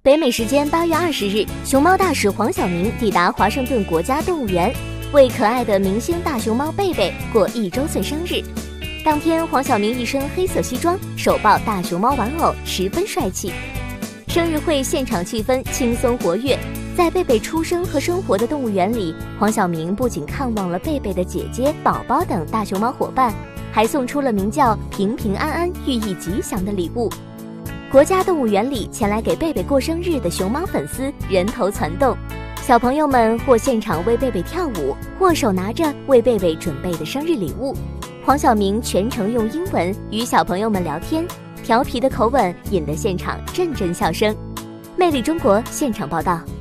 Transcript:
北美时间8月20日，熊猫大使黄晓明抵达华盛顿国家动物园，为可爱的明星大熊猫贝贝过1周岁生日。当天，黄晓明一身黑色西装，手抱大熊猫玩偶，十分帅气。生日会现场气氛轻松活跃，在贝贝出生和生活的动物园里，黄晓明不仅看望了贝贝的姐姐、宝宝等大熊猫伙伴，还送出了名叫“平平安安”寓意吉祥的礼物。国家动物园里前来给贝贝过生日的熊猫粉丝人头攒动，小朋友们或现场为贝贝跳舞，或手拿着为贝贝准备的生日礼物。黄晓明全程用英文与小朋友们聊天，调皮的口吻引得现场阵阵笑声。魅力中国现场报道。